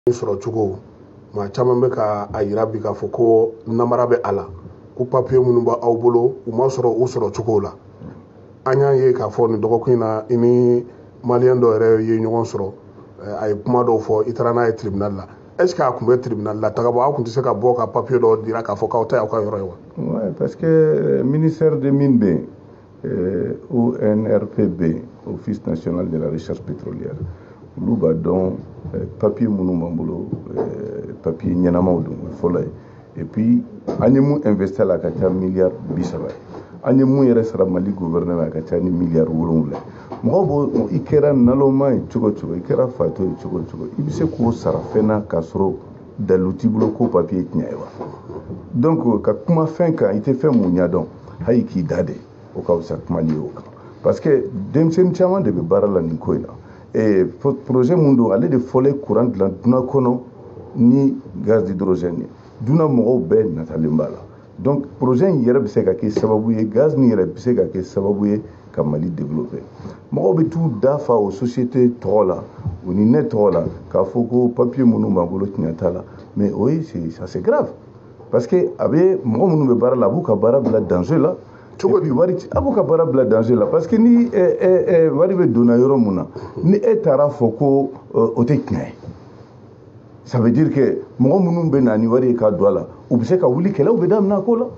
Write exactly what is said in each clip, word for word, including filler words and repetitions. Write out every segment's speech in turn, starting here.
sɔrɔ cogo maa caman bɛ ka a yira bi k'a fɔ ko namara bɛ a la ko papiye minnu bɛ aw bolo u ma sɔrɔ u sɔrɔ cogo la an y'a ye k'a fɔ nin dɔgɔkun in na i ni maliyɛn dɔ yɛrɛ ye ɲɔgɔn sɔrɔ a ye kuma dɔw fɔ i taara n'a ye tribunal la est-ce que a tun bɛ tribunal la tagabɔ aw tun tɛ se ka bɔ ka papiye dɔ dira k'a fɔ k'aw ta y'aw ka yɔrɔ ye wa. Ouais, parce que ministère de mines bɛ yen O N R P bɛ yen Office national de la recherche pétrolière olu b'a dɔn papiye minnu b'an bolo papiye ɲɛnamaw don fɔlɔ ye et puis an ye mun investi la a ka ca miliyari bi saba ye an ye mun yɛrɛ sara Mali gouvernement a ka ca ni miliyari wolonwula mɔgɔw b'o i kɛra naloma ye cogo cogo i kɛra fatɔ ye cogo cogo i bɛ se k'o sara fɛn na k'a sɔrɔ dalu t'i bolo ko papiye tiɲɛ ye wa donc ka kuma fɛn kan i tɛ fɛn mun ɲɛdɔn hali k'i da de o ka fisa kumali o kan parce que denmisɛnnin caman de bɛ baara la nin ko in na et projet mun don ale de fɔlɔ courant dilan dunan kɔnɔ ni gaz d'hydrogène ye dunan mɔgɔw bɛɛ natalen b'a la donc projet in yɛrɛ bɛ se ka kɛ sababu ye gaz nin yɛrɛ bɛ se ka kɛ sababu ye ka Mali développer mɔgɔw bɛ t'u da fa o société tɔgɔ la o ni ne tɔgɔ la k'a fɔ ko papier minnu b'an bolo tiɲɛ t'a la mais o ye ça c'est grave parce que a bɛ mɔgɔ minnu bɛ baara la a b'u ka baara bila danger la cogo di wari a b'u ka baara bila danger la parce que ni wari bɛ donna yɔrɔ mun na ni e taara fɔ ko o tɛ tiɲɛ ye ça veut dire que mɔgɔ minnu bɛ na ni wari ye ka don a la u bɛ se ka wuli kɛlɛw bɛ daminɛ a ko la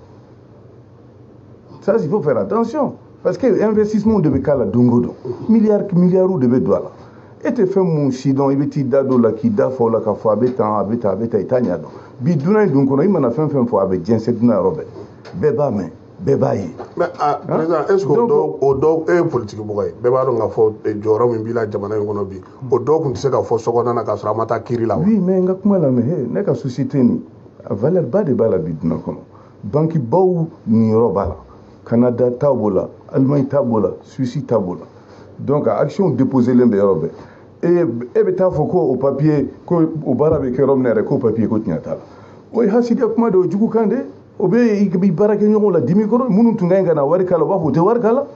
ça il faut faire attention parce que investissement de bɛ k'a la don o don miliyari miliyariw de bɛ don a la e tɛ fɛn mun si dɔn i bɛ t'i da dɔ la k'i da fɔ o la k'a fɔ a bɛ tan a bɛ tan a bɛ tan i t'a ɲɛ dɔn bi dunan in dun kɔnɔ i mana fɛn fɛn fɔ a bɛ jɛnsɛn dunan yɔrɔ bɛɛ bɛɛ b'a mɛn bɛɛ b'a ye. mais ah président est ce que o dɔw o dɔw e ye politique mɔgɔ ye bɛɛ b'a dɔn k'a fɔ jɔyɔrɔ min b'i la jamana in kɔnɔ bi o dɔw tun tɛ se ka fɔ sokɔnɔna na k'a sɔrɔ a ma taa kiiri la wa. oui mais n ka kuma lamɛn he ne ka société nin a valeur ba de b'a la bi dunan kɔnɔ banque baw niyɔrɔ b'a la Canada ta b'o la Allemagne ta b'o la Suisse ta b'o la donc action déposé len bɛ yɔrɔ bɛɛ e e bɛ taa fɔ ko o papier ko o baara bɛ kɛ yɔrɔ min na yɛrɛ k'o papier ko tiɲɛ t'a la o ye hasidiya kuma de o jugu kan de o bɛ i bɛ baara kɛ ɲɔgɔn la dimi kɔrɔ minnu tun ka ɲi ka na wari k'a la u b'a fɔ o tɛ wari k'a la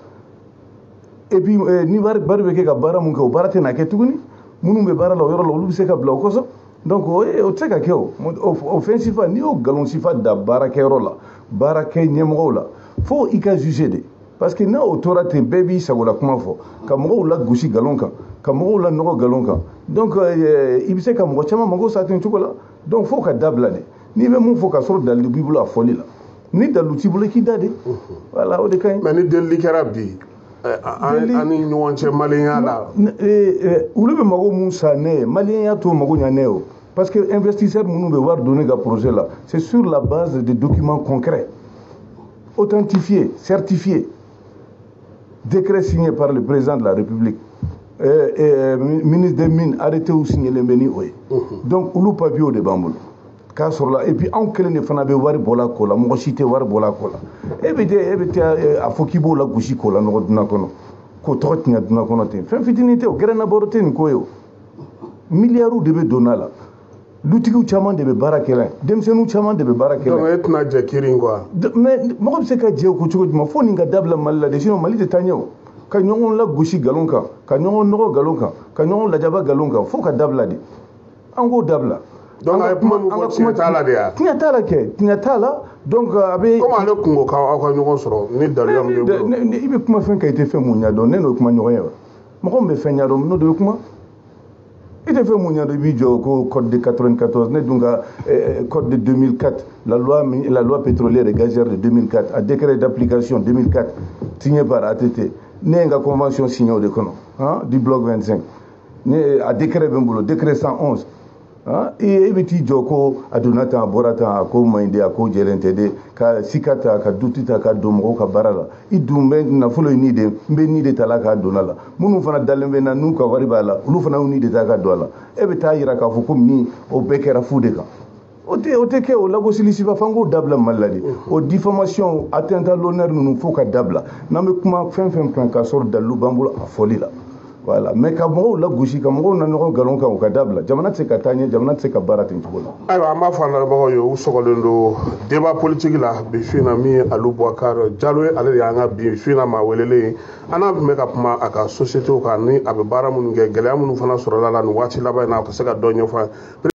et puis ni wari bɛ kɛ ka baara mun kɛ o baara tɛ na kɛ tuguni minnu bɛ baara la o yɔrɔ la olu bɛ se ka bila o kɔsɔn donc o o tɛ se ka kɛ o o fɛn sifa n'i y'o nkalon sifa da baarakɛyɔrɔ la baarakɛ ɲɛmɔgɔw la fo i ka juger de parce que n'a o tora ten bɛɛ b'i sagola kuma fɔ ka mɔgɔw la gosi nkalon kan ka mɔgɔw la nɔgɔ nkalon kan donc i bɛ se ka mɔgɔ caman mago sa ten cogo la donc fo ka dabila de n'i bɛ mun fɔ ka sɔrɔ dalilu b'i bolo a fɔli la ni dalilu t'i bolo i k'i da de voilà o de ka ɲi. mais ni delili kɛra bi an ni ɲɔgɔn cɛ maliyɛnya la. olu bɛ mago mun sa ne ye maliyɛnya t'o mago ɲa ne ye o parce que investisseur minnu bɛ wari donner ka projet la c'est sur la base de documents concrets authentifiés certifiés décret signé par le président de la République euh, euh, ministre des mines arrêté ou signé le meni o ye donc olu papier o de b'an bolo k'a sɔrɔ la et puis anw kelen de fana bɛ wari bɔla a ko la mɔgɔ si tɛ wari bɔla a ko la e bɛ tɛ e bɛ tɛ a fɔ k'i b'o la gosi k'o la nɔgɔ dunan kɔnɔ k'o tɔgɔ tiɲɛ dunan kɔnɔ ten fɛn fitinin tɛ o gɛrɛnnabaro tɛ nin ko ye o miliyariw de bɛ donna la dutigiw caman de bɛ baara kɛ la denmisɛnninw caman de bɛ baara kɛ la. donc e tɛna jɛ kiiri in quoi. mais mɔgɔ bɛ se ka jɛ o ko cogo jumɛn fo nin ka dabila Mali la de sinon Mali tɛ taa ɲɛ o ka ɲɔgɔn la gosi nkalon kan ka ɲɔgɔn nɔgɔ nkalon kan ka ɲɔgɔn lajaba nkalon kan fo ka dabila de an k'o dabila. donc a ye kuma min fɔ tiɲɛ t'a la de ya. tiɲɛ t'a la kɛ tiɲɛ t'a la donc a bɛ. komi ale kungo k'aw ka ɲɔgɔn sɔrɔ ni daluya min bɛ bolo. i bɛ kuma fɛn kan i tɛ fɛn mun ɲɛdɔn ne n'o kuma ɲɔgɔn ye wa mɔgɔ min bɛ fɛn ɲɛdɔn n'o de bɛ kuma i tɛ fɛn mun ɲɛdɔn i b'i jɔ ko code de quatre-vingt-quatorze ne dun ka code de deux mille quatre la loi la loi pétrolière et gazière de deux mille quatre a décret d'application deux mille quatre signé par A T T ne ye n ka convention signé o de kɔnɔ han du bloc vingt-cinq ne a décret bɛ n bolo décret cent onze ah e bɛ t'i jɔ ko a donna tan a bɔra tan a ko man ɲi de a ko jɛlen tɛ de ka sika ta ka duti ta ka don mɔgɔw ka baara la i dun bɛ nafolo ye nin de n bɛ nin de ta la k'a donna la minnu fana dalen bɛ n na n'u ka wari b'a la olu fana y'u nin de ta ka don a la e bɛ taa yira k'a fɔ ko nin o bɛɛ kɛra fu de kan o tɛ o tɛ kɛ o lagosili sifa f'an k'o dabila Mali la de o diffamation atteinte à l'honneur ninnu fo ka dabila n'an bɛ kuma fɛn fɛn kan k'a sɔrɔ dalilu b'an bolo a fɔli la. voilà mais ka mɔgɔw la gosi ka mɔgɔw na ɲɔgɔn nkalon kan o ka dabila jamana tɛ se ka taa ɲɛ jamana tɛ se ka baara ten cogo la. ayiwa an b'a fɔ an lamɛnbagaw ye u sɔgɔlen don débat politique la bi su in na min ye Alu Bubakari Jalo ye ale de y'an ka bi su in na maa welelen ye an n'a tun bɛ ka kuma a ka société kan ni a bɛ baara minnu kɛ gɛlɛya minnu fana sɔrɔla la nin waati laban in na a ka se ka dɔ ɲɛfɔ an ye.